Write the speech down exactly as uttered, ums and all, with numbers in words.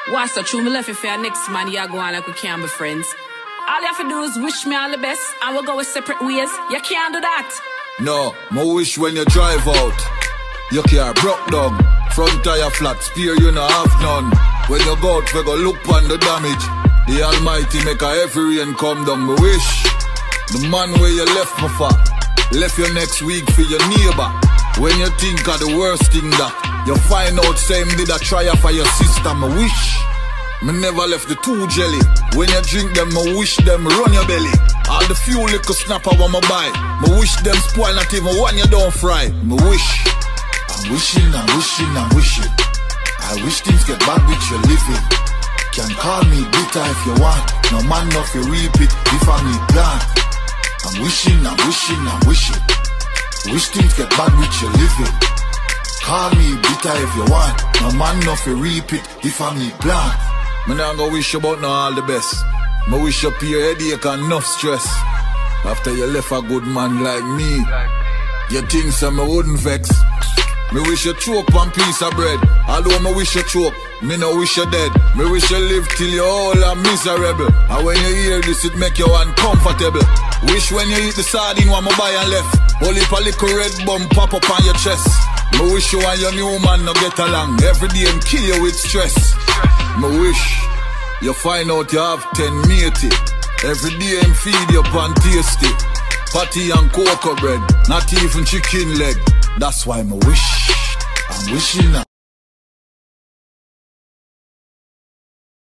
What's so true? Me left you for your next man, you go on like we can't be friends. All you have to do is wish me all the best, and we'll go with separate ways. You can't do that. No, my wish when you drive out, your car broke down, front tire flat, spear you no have none. When you go out, we go look on the damage. The Almighty make a every rain come down. Me wish the man where you left me for, left you next week for your neighbor. When you think of the worst thing that you find out same did a try for your sister. Me wish me never left the two jelly. When you drink them, me wish them run your belly. All the few little snapper when me buy, me wish them spoil not even one you don't fry. Me wish I'm wishing, I'm wishing, I'm wishing I wish things get back with your living. Can call me bitter if you want, no man no fi reap it if I need plant. I'm wishing, I'm wishing, I'm wishing wish things get back with your living. Call me bitter if you want, no man no fi reap it if I need plant. Me nah go wish you about no all the best. Me wish you pay your headache and enough stress. After you left a good man like me, you think so me wouldn't vex. Me wish you choke one piece of bread. Although me wish you choke, me no wish you dead. Me wish you live till you all are miserable. And when you hear this, it make you uncomfortable. Wish when you eat the sardine one me buy and left, only a little red bum pop up on your chest. Me wish you and your new man no get along. Every day and kill you with stress. Me wish you find out you have ten matey. Every day and feed you pan tasty. Patty and cocoa bread, not even chicken leg. That's why me wish I'm wishing